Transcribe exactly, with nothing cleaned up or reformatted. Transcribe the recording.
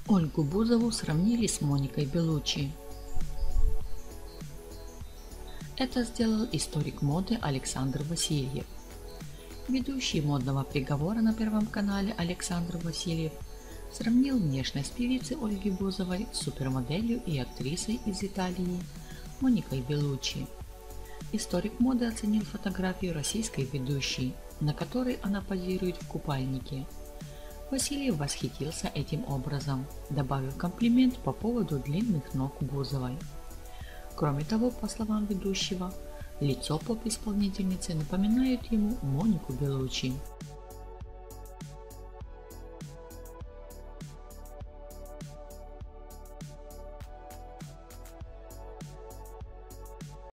Ольгу Бузову сравнили с Моникой Беллуччи. Это сделал историк моды Александр Васильев. Ведущий модного приговора на Первом канале Александр Васильев сравнил внешность певицы Ольги Бузовой с супермоделью и актрисой из Италии Моникой Беллуччи. Историк моды оценил фотографию российской ведущей, на которой она позирует в купальнике. Васильев восхитился этим образом, добавив комплимент по поводу длинных ног Бузовой. Кроме того, по словам ведущего, лицо поп-исполнительницы напоминает ему Монику Беллуччи.